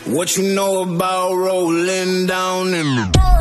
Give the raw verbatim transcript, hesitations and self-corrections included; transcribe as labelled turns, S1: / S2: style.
S1: What you know about rolling down in me?